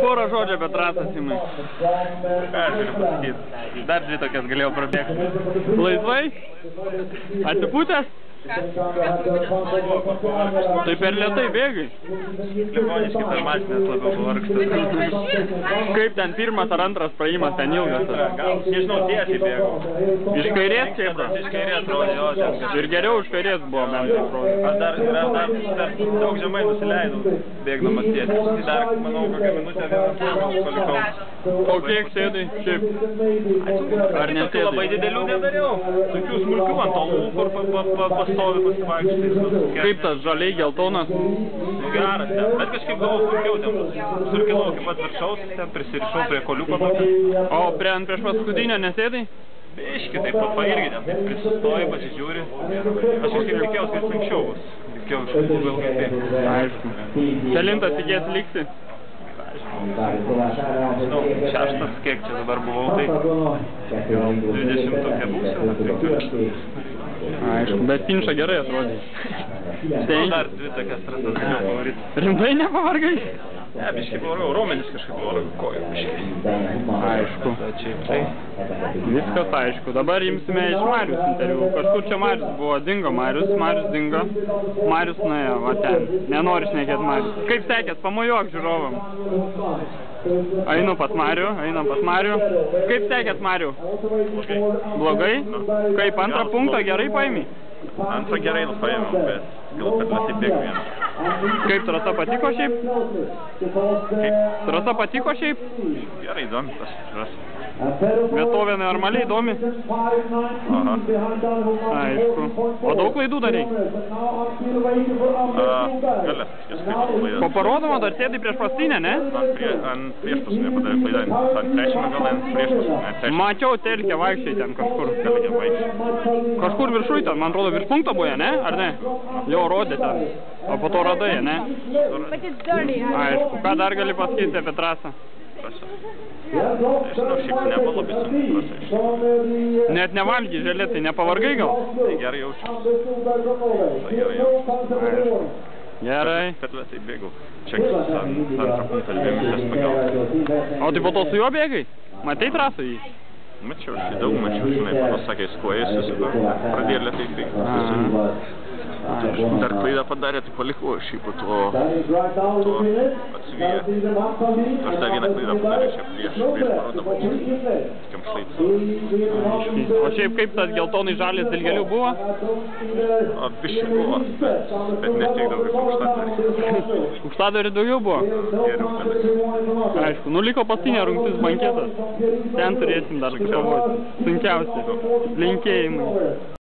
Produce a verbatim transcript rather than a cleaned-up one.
porą žodžių apie trasą, Simai. Ką aš galiu pasakyti? Dar dvi tokias galėjau prabėgti. Laisvai? Atsipūtęs? Tai per lėtai bėgai. Kleboniški per mašinės labiau pavargsta. Kaip ten pirmas ar antras praėjimas ten ilgas? Gal, nežinau, tiesiai bėgau. Iš kairės šiaip? Iš kairės atrodė, jo, ten. Ir geriau iš kairės buvo, bent jau atrodė. Aš dar, dar, dar, dar daug žemai nusileidau, bėgdamas tiesiai. Tai dar, manau, kokią minutę vieną palikau. O kiek sėdai šiaip? Ar nesėdai? Labai didelių nedariau. Tokių smulkių ant tolų, kur pa, pa, pa, pastovi pasivaikščiai. Kaip tas žaliai geltonas? Geras ten, bet kažkaip gavau sunkiau ten. Surkilau kaip pat viršaus, ten prisirišau prie koliuko tokio. O prie ant prieš paskutinio nesėdai? Biški, taip pat pairgi ten, taip prisistoji, pasižiūri. Aš kažkaip tikėjausi, kad anksčiau bus. Tikėjausi, kad buvo ilgai taip. Aišku. Kelintas tikės liksi? Žinau, šeštas, kiek čia dabar buvau, tai dvidešimt tokia būsena. Aišku, bet Pinša gerai atrodė. Dar dvi tokias trasas galėjau pavaryti. Rimtai nepavargai? Ne, biškai pavargau, raumenis kažkaip pavargau, kojų biškai. Aišku. Tai viskas aišku. Dabar imsime iš Marius interviu. Kažkur čia Marius buvo, dingo Marius, Marius dingo. Marius nuėjo, va ten. Nenori šnekėt Marius. Kaip sekės, pamojuok žiūrovam. Einu pas Marių, einam pas Marių. Kaip sekės Marių? blogai. Blogai? Nu. Kaip antrą punktą gerai paimi? Antrą gerai paėmiau, bet gal per lėtai bėgu vieną. Kaip trasa patiko šiaip? Kaip? Trasa patiko šiaip? Gerai, įdomi tas trasa. Vietovė normaliai įdomi? Aha. Aišku. O daug klaidų darei? A, galės, kažkas klaidas. Po parodoma dar sėdai prieš pastinę, ne? Ant, prie, ant prieš paskutinę padarė klaidą. Ant trečimą gal ant prieš paskutinę. Mačiau telkę vaikščiai ten kažkur. Telkę vaikščiai. Kažkur viršui ten, man atrodo, virš punkto buvo, ne? Ar ne? Jo, rodė ten. O po to radai, ne? Aišku. Ką dar gali pasakyti apie trasą? Trasa. Nežinau, šiaip nebuvo labai sunku trasa iš. Net nevalgy želė, tai nepavargai gal? Tai gerai jaučiu. Tai gerai jaučiu. Gerai. Per lėtai bėgau. Čia ant antrą punktą dvi minutės pagal. O tai po to su juo bėgai? Matei trasą jį? Mačiau, aš jį daug mačiau, žinai, po to sakė, jis kuojas, jis pradėjo lėtai bėgti. Dar klaidą padarė, tai palikau aš jį po to, to atsivyję. Aš dar vieną klaidą padarė čia prieš, prieš parodamą. Tokiam šlaitis. O šiaip kaip tas geltonai žalės dilgelių buvo? O biščiai buvo, bet, bet netiek daug kaip aukštadariai. Aukštadariai daugiau buvo? Geriau aukštadariai. Aišku, nu liko paskutinė rungtis banketas. Ten turėsim dar kovoti. Sunkiausia. Linkėjimai.